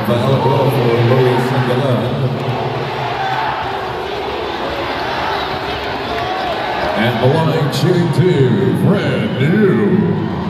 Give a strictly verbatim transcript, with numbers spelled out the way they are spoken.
foul ball for Louis Sangalan. And the line shooting two, Fran Yu.